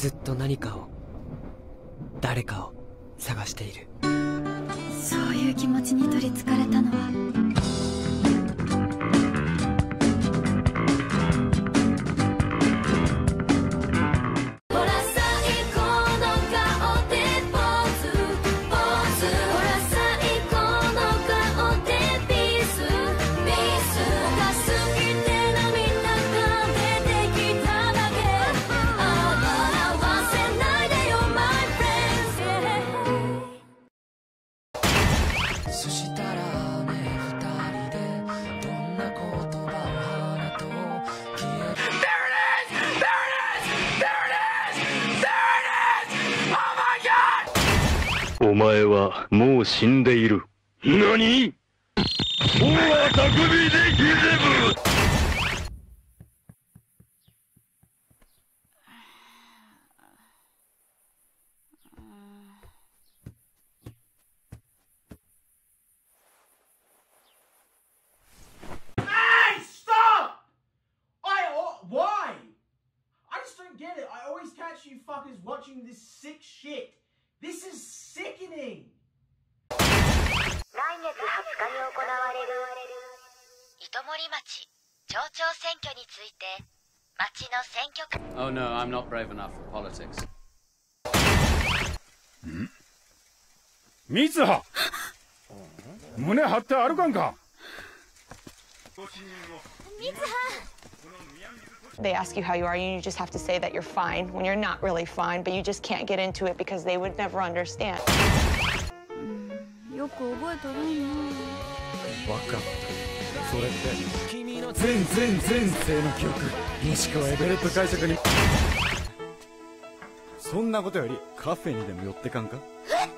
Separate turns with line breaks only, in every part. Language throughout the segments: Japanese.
ずっと何かを、誰かを探している。
そういう気持ちに取りつかれたのは
そしたらね、二人でどんな言葉を放とう。消える。
お前はもう死んでいる。何？おは匠でギゼブ。
Why? I just don't get it. I always catch you fuckers watching this sick shit. This is sickening.
来月20日に行われる糸森町町長選挙について町の選挙区
Oh no, I'm not brave enough for politics.
三葉胸張って歩かんか。
They ask you how you are, and you just have to say that you're fine when you're not really fine, but you just can't get into it because they would never understand.
よく覚えとるんよ。
わかった。それって全世の記憶、もしくはエベレット解釈に。そんなことよりカフェにでも寄ってかんか。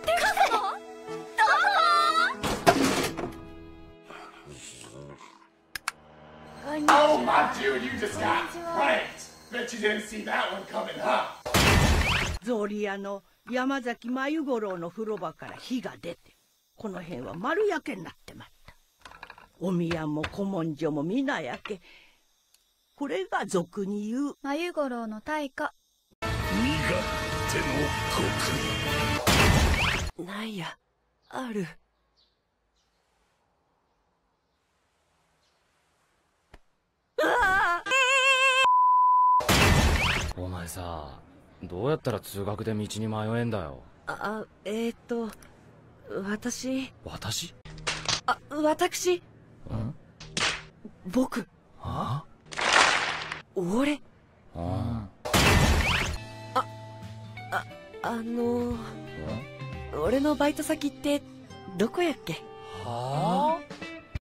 Oh my dude, you just got pranked. Bet you didn't see that one coming, huh?
ゾリアの山崎真由五郎の風呂場から火が出て、この辺は丸焼けになってまった。お宮も古文書も皆焼け。これが俗に言う
真由五郎の大火。
身勝手の国。
なんや、ある。
お前さ、どうやったら通学で道に迷えんだよ。
私。
僕。
俺。俺のバイト先ってどこやっけ？
はあ？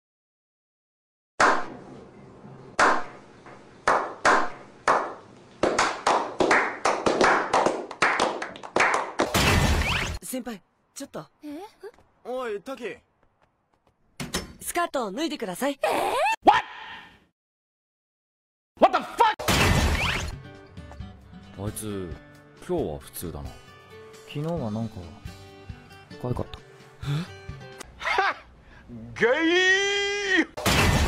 先輩、ちょっと。
おい、タキ。
スカート脱いでください。
What the fuck?
あいつ、今日は普通だな。昨日はなんか、可愛かった。
はっゲイー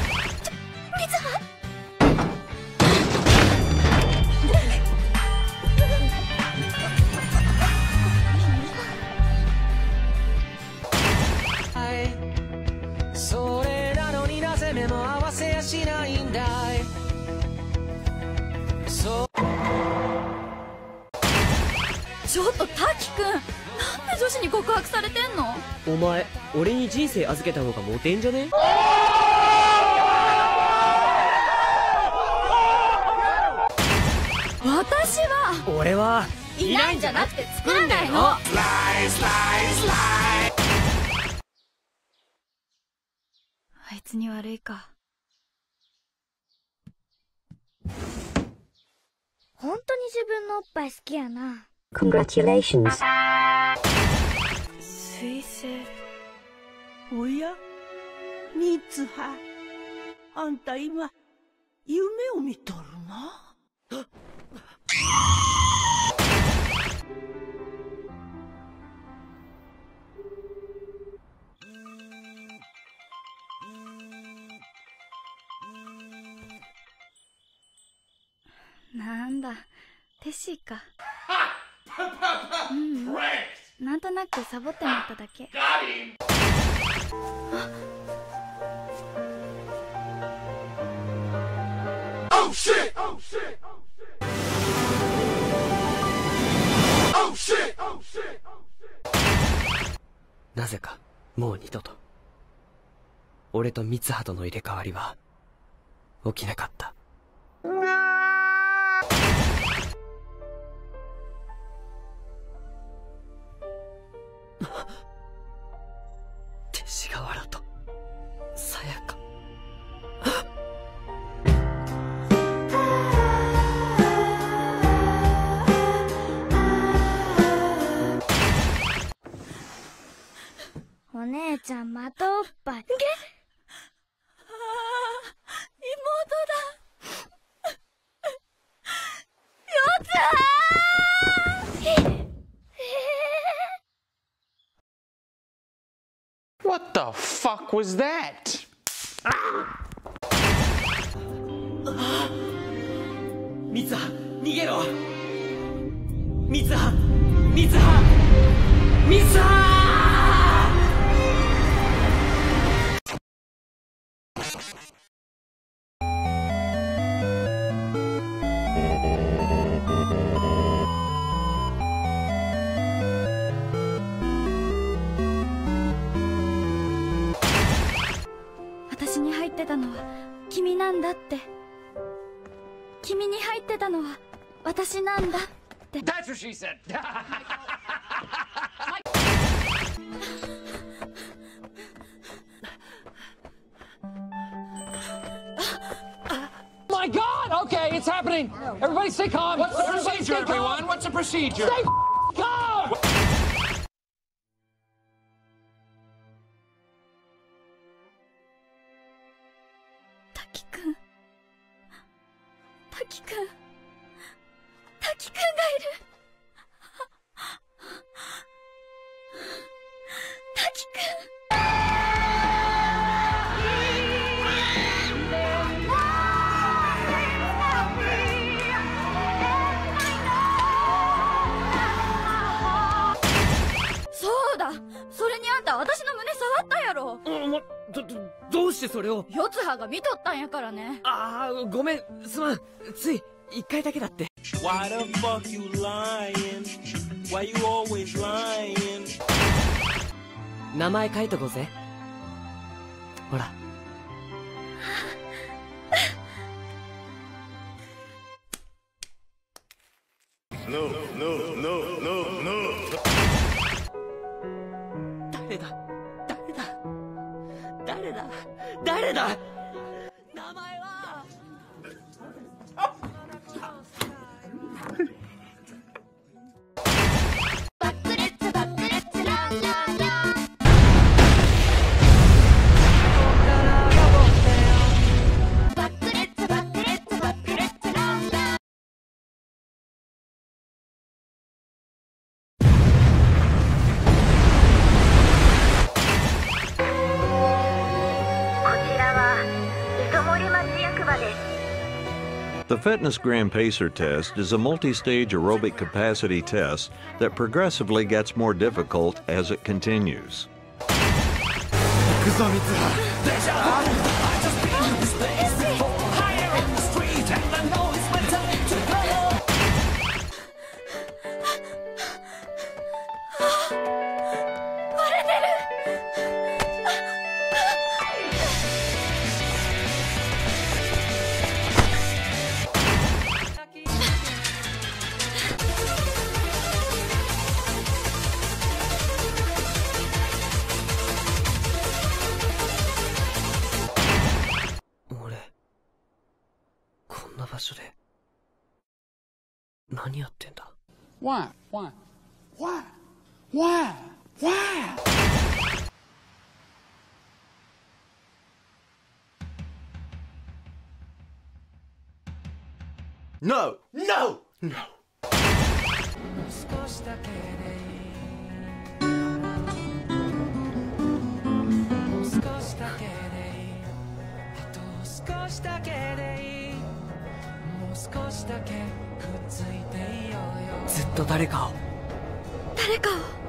それなのになぜ目も合わせやしないんだい。
ちょっと滝くん、なんで女子に告白されてんの？
お前、俺に人生預けた方がモテんじゃね？
私は
俺はい
ないんじゃなくて作るんだよ。あいつに悪いか。
本当に自分のおっぱい好きやな。
Congratulations
水星。
おや三葉、あんた今夢を見とるな。
なんだ、テシーか。
なんとなくサボってもらっただけ。
Oh shit! Oh shit! Oh shit! Oh shit!
なぜかもう二度と俺と三葉との入れ替わりは起きなかった。勅使河原とさやか。
お姉ちゃんまたおっぱい。妹
だ。
What the fuck was that?
三葉逃げろ。三葉三葉三葉。
私に入ってたのは君なんだって。君に入ってたのは私なんだって。
That's what she said. My God! Okay, it's happening. Everybody stay calm. What's the procedure, everyone? What's the procedure? Stay calm.
滝くんがいる。滝くん。そうだ、それにあんた私の胸触ったやろ。
どうしてそれを。
四葉が見とったんやからね。
ああ、ごめん、すまん。つい一回だけだって。
Why the fuck you lying? Why you always lying?
名前書いとこうぜ。ほら。
No, no, no, no, no.
誰だ誰だ誰だ誰だ。名前は。
The Fitness Gram Pacer test is a multi-stage aerobic capacity test that progressively gets more difficult as it continues.
Why? Why? Why? Why? Why?
No! No! No!
少しだけでいい。もう少しだけでいい。あと少しだけでいい。もう少しだけくっついていようよ。
ずっと誰かを
誰かを